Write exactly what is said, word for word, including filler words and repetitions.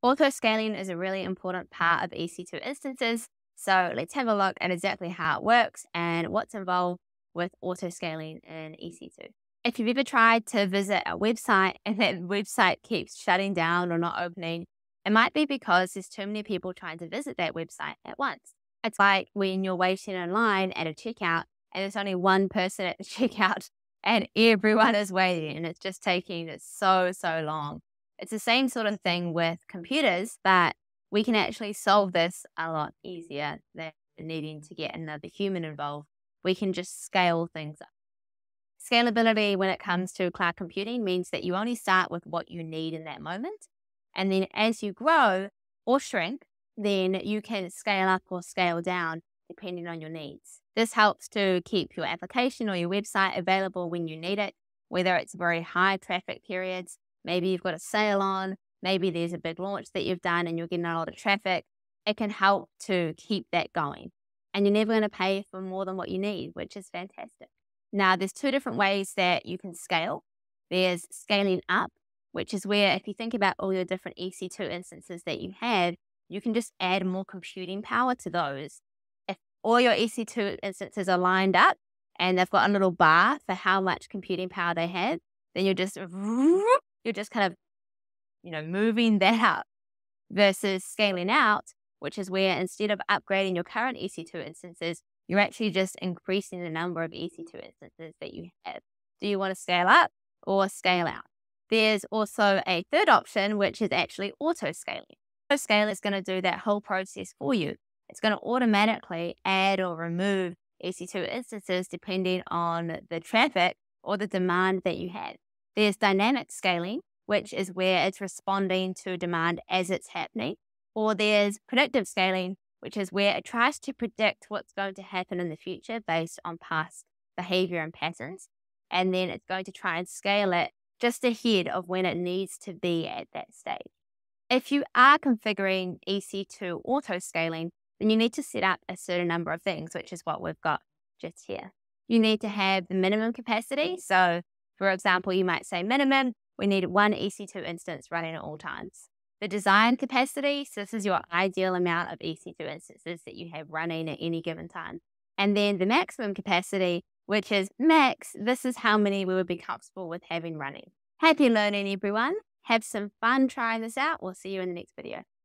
Autoscaling is a really important part of E C two instances. So let's have a look at exactly how it works and what's involved with autoscaling in E C two. If you've ever tried to visit a website and that website keeps shutting down or not opening, it might be because there's too many people trying to visit that website at once. It's like when you're waiting in line at a checkout and there's only one person at the checkout and everyone is waiting and it's just taking so, so long. It's the same sort of thing with computers, but we can actually solve this a lot easier than needing to get another human involved. We can just scale things up. Scalability when it comes to cloud computing means that you only start with what you need in that moment. And then as you grow or shrink, then you can scale up or scale down depending on your needs. This helps to keep your application or your website available when you need it, whether it's very high traffic periods. Maybe you've got a sale on, maybe there's a big launch that you've done and you're getting a lot of traffic. It can help to keep that going. And you're never going to pay for more than what you need, which is fantastic. Now, there's two different ways that you can scale. There's scaling up, which is where if you think about all your different E C two instances that you have, you can just add more computing power to those. If all your E C two instances are lined up and they've got a little bar for how much computing power they have, then you're just you're just kind of, you know, moving that up versus scaling out, which is where instead of upgrading your current E C two instances, you're actually just increasing the number of E C two instances that you have. Do you want to scale up or scale out? There's also a third option, which is actually auto-scaling. Auto-scaling is going to do that whole process for you. It's going to automatically add or remove E C two instances depending on the traffic or the demand that you have. There's dynamic scaling, which is where it's responding to demand as it's happening. Or there's predictive scaling, which is where it tries to predict what's going to happen in the future based on past behavior and patterns. And then it's going to try and scale it just ahead of when it needs to be at that stage. If you are configuring E C two auto-scaling, then you need to set up a certain number of things, which is what we've got just here. You need to have the minimum capacity. So, for example, you might say minimum, we need one E C two instance running at all times. The design capacity, so this is your ideal amount of E C two instances that you have running at any given time. And then the maximum capacity, which is max, this is how many we would be comfortable with having running. Happy learning, everyone. Have some fun trying this out. We'll see you in the next video.